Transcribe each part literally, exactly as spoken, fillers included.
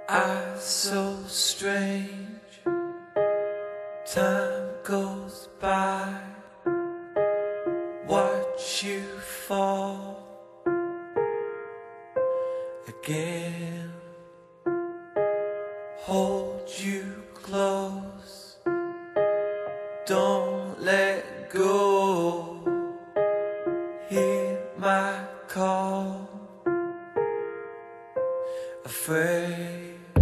Eyes so strange, time goes by, watch you fall again, hold you close, don't let go, hear my call, afraid.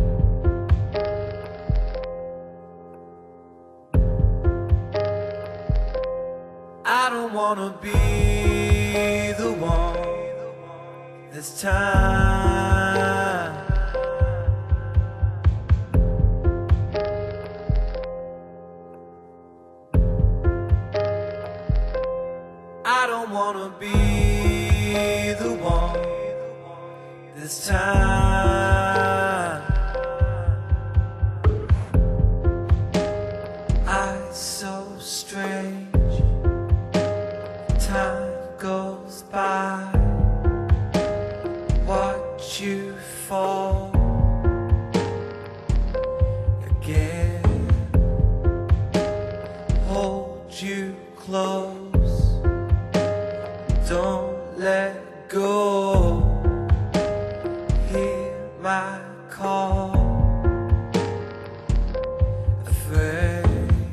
I don't wanna be the one this time. I don't wanna be the one this time. Eyes so strange, time goes by, watch you fall again, hold you close, don't let go, hear my call, afraid.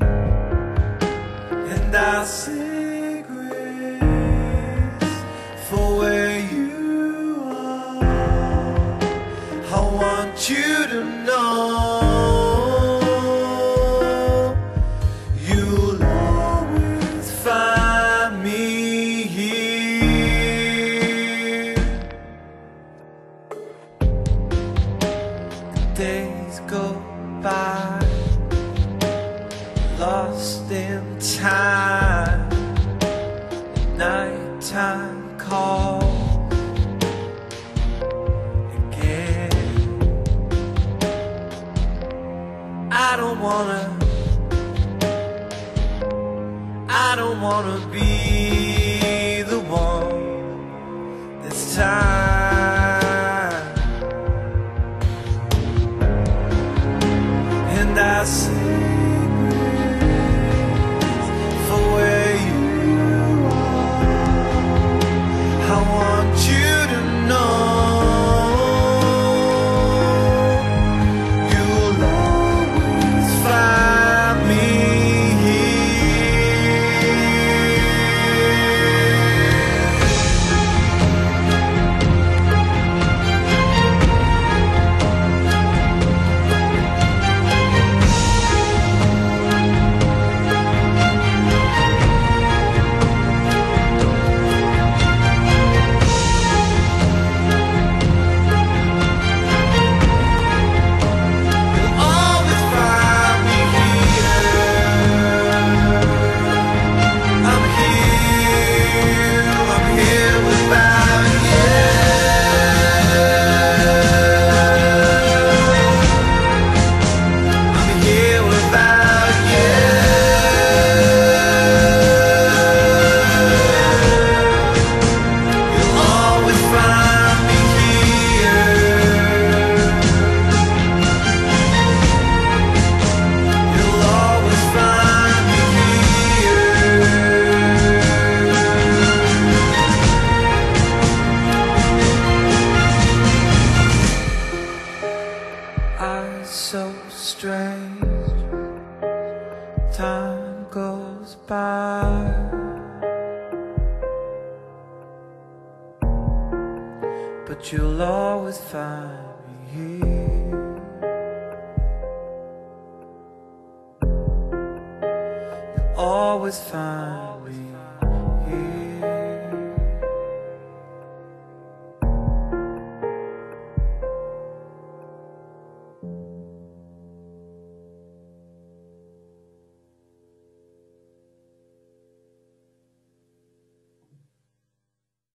And I'll say grace for where you are. I want you to know you'll always find me here. The days go by, lost in time. Nighttime calls again. I don't wanna, I don't wanna be the one this time. And I say grace for where you I want you to know you'll always find me so strange, time goes by, but you'll always find me here. You'll always find